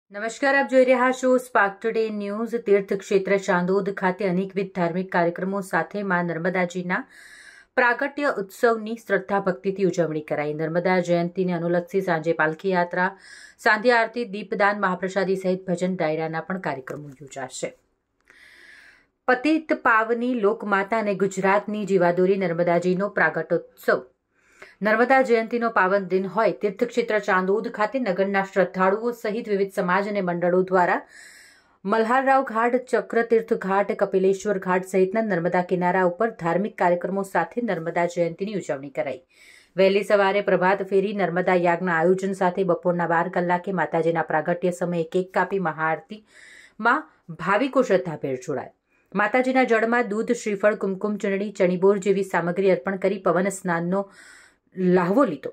નમસ્કાર, આપ જોઈ રહ્યા છો સ્પાર્ક ટુડે ન્યૂઝ। તીર્થક્ષેત્ર ચાંદોદ ખાતે અનેકવિધ ધાર્મિક કાર્યક્રમો સાથે માં નર્મદાજીના પ્રાગટ્ય ઉત્સવની શ્રદ્ધા ભક્તિથી ઉજવણી કરાઈ। નર્મદા જયંતિને અનુલક્ષી સાંજે પાલખી યાત્રા, સાંધ્ય આરતી, દીપદાન, મહાપ્રસાદી સહિત ભજન ડાયરાના પણ કાર્યક્રમો યોજાશે। પતિત પાવની લોકમાતા અને ગુજરાતની જીવાદોરી નર્મદાજીનો પ્રાગટ્યોત્સવ નર્મદા જયંતિનો પાવન દિન હોય તીર્થક્ષેત્ર ચાંદોદ ખાતે નગરના શ્રદ્ધાળુઓ સહિત વિવિધ સમાજ અને મંડળો દ્વારા મલ્હારરાવ ઘાટ, ચક્રતીર્થ ઘાટ, કપિલેશ્વર ઘાટ સહિતના નર્મદા કિનારા ઉપર ધાર્મિક કાર્યક્રમો સાથે નર્મદા જયંતિની ઉજવણી કરાઈ। વહેલી સવારે પ્રભાત ફેરી, નર્મદા યાગના આયોજન સાથે બપોરના 12 કલાકે માતાજીના પ્રાગટ્ય સમયે કેક કાપી મહાઆરતીમાં ભાવિકો શ્રદ્ધાભેર જોડાયા। માતાજીના જળમાં દૂધ, શ્રીફળ, કુમકુમ, ચૂંદડી, ચણીબોર જેવી સામગ્રી અર્પણ કરી પવન સ્નાનનો લાહવો લીધો।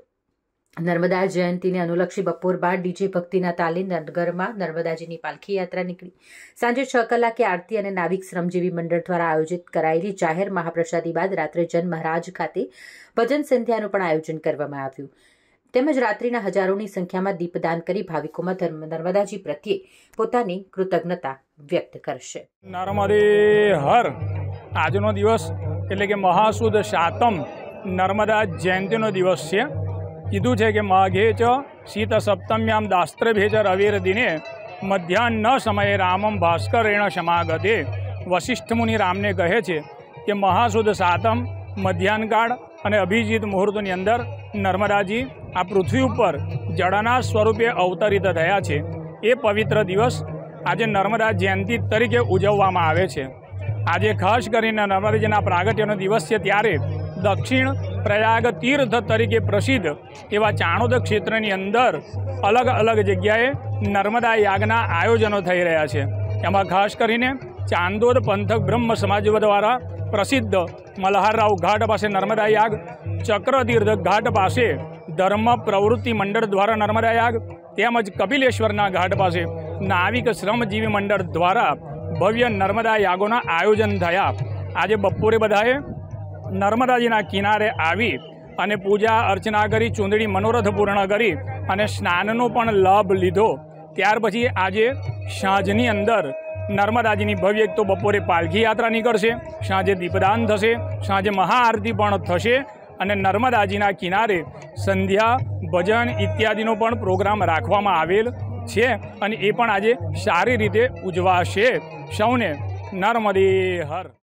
નર્મદા જયંતિને અનુલક્ષી બપોર બાદ ડીજે ભક્તિના તાલે નગરમાં નર્મદાજીની પાલખી યાત્રા નીકળી। સાંજે 6 કલાકે આરતી અને નાવિક શ્રમજીવી મંડળ દ્વારા આયોજિત કરાયેલી જાહેર મહાપ્રસાદી બાદ રાત્રે જન મહારાજ ખાતે ભજન સંધ્યાનું પણ આયોજન કરવામાં આવ્યું। તેમજ રાત્રિના હજારોની સંખ્યામાં દીપદાન કરી ભાવિકોમાં નર્મદાજી પ્રત્યે પોતાની કૃતજ્ઞતા વ્યક્ત કરશે। નર્મદે હર આજનો દિવસ એટલે કે મહાસુદ સાતમ નર્મદા જયંતિનો દિવસ છે। કીધું છે કે માઘે ચ શીત સપ્તમ્યામ દાસ્ત્રભે ચ રવિર દિને મધ્યાહ્ન સમયે રામમ ભાસ્કરેણ સમાગતે। વશિષ્ઠ મુનિ રામને કહે છે કે મહાસુદ સાતમ મધ્યાહ્નકાળ અને અભિજીત મુહૂર્તની અંદર નર્મદાજી આ પૃથ્વી ઉપર જળના સ્વરૂપે અવતરિત થયા છે। એ પવિત્ર દિવસ આજે નર્મદા જયંતિ તરીકે ઉજવવામાં આવે છે। આજે ખાસ કરીને નર્મદાજીના પ્રાગટ્યનો દિવસ છે, ત્યારે દક્ષિણ પ્રયાગ તીર્થ તરીકે પ્રસિદ્ધ એવા ચાણોદ ક્ષેત્રની અંદર અલગ અલગ જગ્યાએ નર્મદા યાગના આયોજનો થઈ રહ્યા છે। એમાં ખાસ કરીને ચાંદોદ પંથક બ્રહ્મ સમાજ દ્વારા પ્રસિદ્ધ મલ્હારરાવ ઘાટ પાસે નર્મદા યાગ, ચક્રતીર્થ ઘાટ પાસે ધર્મ પ્રવૃત્તિ મંડળ દ્વારા નર્મદા યાગ, તેમજ કપિલેશ્વરના ઘાટ પાસે નાવિક શ્રમજીવી મંડળ દ્વારા ભવ્ય નર્મદા યાગોના આયોજન થયા। આજે બપોરે બધાએ નર્મદાજીના કિનારે આવી અને પૂજા અર્ચના કરી, ચૂંદડી મનોરથ પૂર્ણ કરી અને સ્નાનનો પણ લાભ લીધો। ત્યાર પછી આજે સાંજની અંદર નર્મદાજીની ભવ્ય એક તો બપોરે પાલખી યાત્રા નીકળશે, સાંજે દીપદાન થશે, સાંજે મહાઆરતી પણ થશે અને નર્મદાજીના કિનારે સંધ્યા, ભજન ઇત્યાદિનો પણ પ્રોગ્રામ રાખવામાં આવેલ છે અને એ પણ આજે સારી રીતે ઉજવાશે। સૌને નર્મદે હર।